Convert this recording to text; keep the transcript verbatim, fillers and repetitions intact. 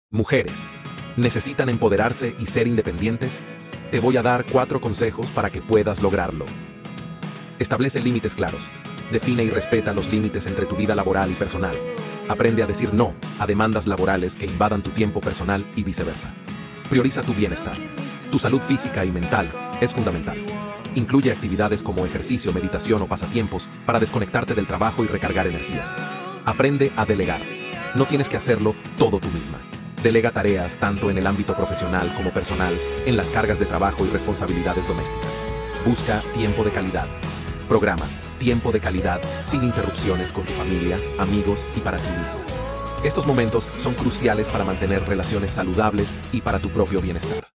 Mujeres, ¿necesitan empoderarse y ser independientes? Te voy a dar cuatro consejos para que puedas lograrlo. Establece límites claros. Define y respeta los límites entre tu vida laboral y personal. Aprende a decir no a demandas laborales que invadan tu tiempo personal y viceversa. Prioriza tu bienestar. Tu salud física y mental es fundamental. Incluye actividades como ejercicio, meditación o pasatiempos para desconectarte del trabajo y recargar energías. Aprende a delegar. No tienes que hacerlo todo tú misma. Delega tareas tanto en el ámbito profesional como personal, en las cargas de trabajo y responsabilidades domésticas. Busca tiempo de calidad. Programa tiempo de calidad sin interrupciones con tu familia, amigos y para ti mismo. Estos momentos son cruciales para mantener relaciones saludables y para tu propio bienestar.